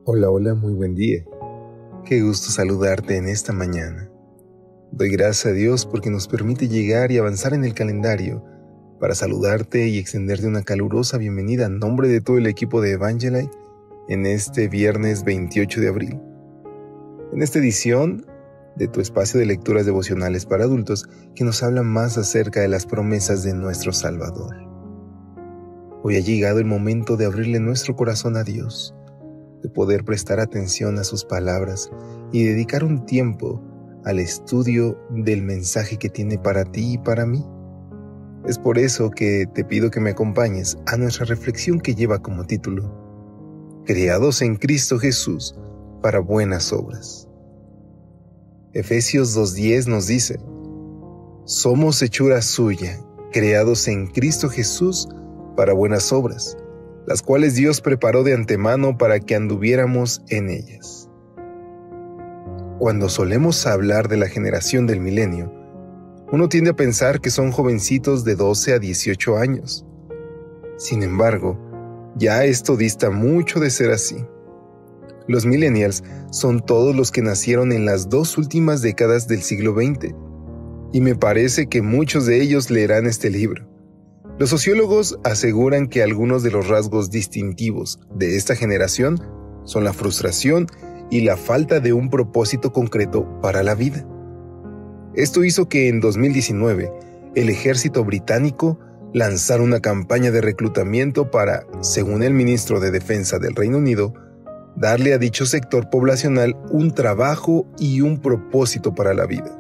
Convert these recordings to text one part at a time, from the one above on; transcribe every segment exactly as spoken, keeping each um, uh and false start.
Hola, hola, muy buen día. Qué gusto saludarte en esta mañana. Doy gracias a Dios porque nos permite llegar y avanzar en el calendario para saludarte y extenderte una calurosa bienvenida en nombre de todo el equipo de Evangelite en este viernes veintiocho de abril. En esta edición de tu espacio de lecturas devocionales para adultos que nos habla más acerca de las promesas de nuestro Salvador. Hoy ha llegado el momento de abrirle nuestro corazón a Dios, de poder prestar atención a sus palabras y dedicar un tiempo al estudio del mensaje que tiene para ti y para mí. Es por eso que te pido que me acompañes a nuestra reflexión que lleva como título Creados en Cristo Jesús para buenas obras. Efesios dos diez nos dice: Somos hechura suya, creados en Cristo Jesús para buenas obras, las cuales Dios preparó de antemano para que anduviéramos en ellas. Cuando solemos hablar de la generación del milenio, uno tiende a pensar que son jovencitos de doce a dieciocho años. Sin embargo, ya esto dista mucho de ser así. Los millennials son todos los que nacieron en las dos últimas décadas del siglo veinte, y me parece que muchos de ellos leerán este libro. Los sociólogos aseguran que algunos de los rasgos distintivos de esta generación son la frustración y la falta de un propósito concreto para la vida. Esto hizo que en dos mil diecinueve el ejército británico lanzara una campaña de reclutamiento para, según el ministro de Defensa del Reino Unido, darle a dicho sector poblacional un trabajo y un propósito para la vida.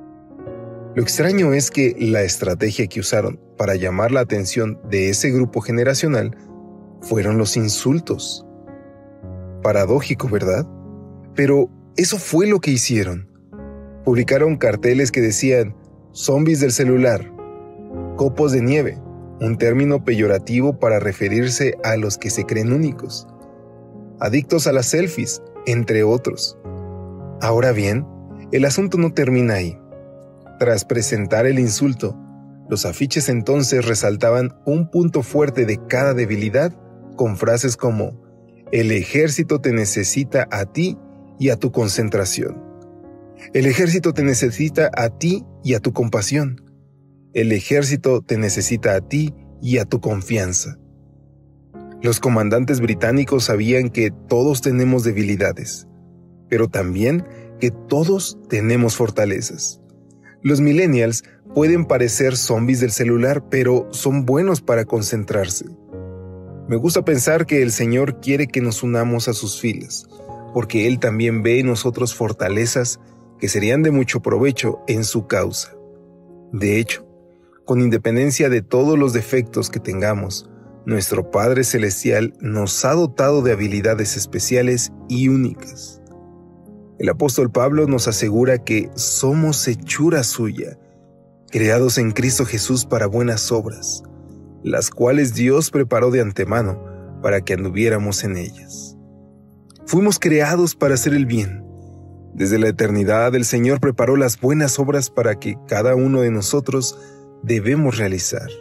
Lo extraño es que la estrategia que usaron para llamar la atención de ese grupo generacional fueron los insultos. Paradójico, ¿verdad? Pero eso fue lo que hicieron. Publicaron carteles que decían zombies del celular, copos de nieve, un término peyorativo para referirse a los que se creen únicos, adictos a las selfies, entre otros. Ahora bien, el asunto no termina ahí. Tras presentar el insulto, los afiches entonces resaltaban un punto fuerte de cada debilidad con frases como: el ejército te necesita a ti y a tu concentración. El ejército te necesita a ti y a tu compasión. El ejército te necesita a ti y a tu confianza. Los comandantes británicos sabían que todos tenemos debilidades, pero también que todos tenemos fortalezas. Los millennials pueden parecer zombies del celular, pero son buenos para concentrarse. Me gusta pensar que el Señor quiere que nos unamos a sus filas, porque Él también ve en nosotros fortalezas que serían de mucho provecho en su causa. De hecho, con independencia de todos los defectos que tengamos, nuestro Padre Celestial nos ha dotado de habilidades especiales y únicas. El apóstol Pablo nos asegura que somos hechura suya, creados en Cristo Jesús para buenas obras, las cuales Dios preparó de antemano para que anduviéramos en ellas. Fuimos creados para hacer el bien. Desde la eternidad el Señor preparó las buenas obras para que cada uno de nosotros debemos realizar.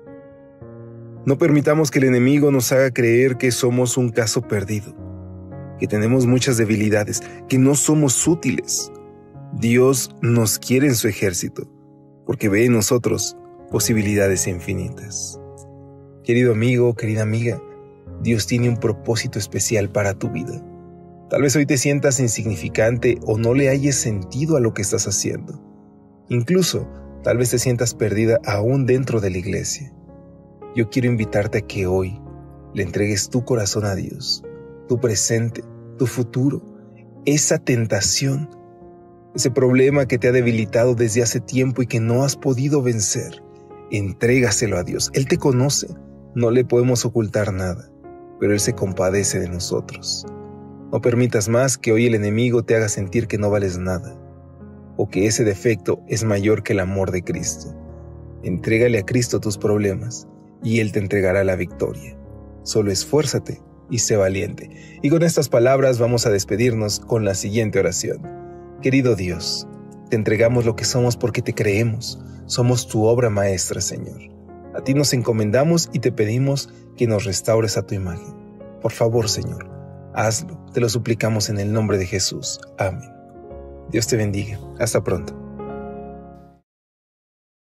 No permitamos que el enemigo nos haga creer que somos un caso perdido, que tenemos muchas debilidades, que no somos útiles. Dios nos quiere en su ejército, porque ve en nosotros posibilidades infinitas. Querido amigo, querida amiga, Dios tiene un propósito especial para tu vida. Tal vez hoy te sientas insignificante o no le halles sentido a lo que estás haciendo. Incluso, tal vez te sientas perdida aún dentro de la iglesia. Yo quiero invitarte a que hoy le entregues tu corazón a Dios, tu presente, tu futuro, esa tentación, ese problema que te ha debilitado desde hace tiempo y que no has podido vencer. Entrégaselo a Dios. Él te conoce, no le podemos ocultar nada, pero Él se compadece de nosotros. No permitas más que hoy el enemigo te haga sentir que no vales nada, o que ese defecto es mayor que el amor de Cristo. Entrégale a Cristo tus problemas, y Él te entregará la victoria. Solo esfuérzate y sé valiente. Y con estas palabras vamos a despedirnos con la siguiente oración. Querido Dios, te entregamos lo que somos porque te creemos. Somos tu obra maestra, Señor. A ti nos encomendamos y te pedimos que nos restaures a tu imagen. Por favor, Señor, Hazlo, te lo suplicamos en el nombre de Jesús. Amén. Dios te bendiga. Hasta pronto.